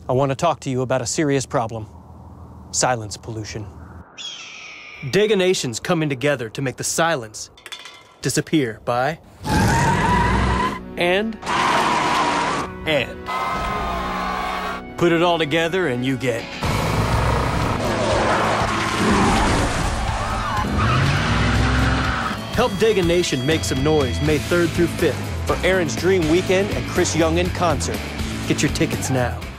I want to talk to you about a serious problem. Silence pollution. Dega Nation's coming together to make the silence disappear by... and... Put it all together and you get... Help Dega Nation make some noise May 3rd through 5th for Aaron's Dream Weekend and Chris Young in concert. Get your tickets now.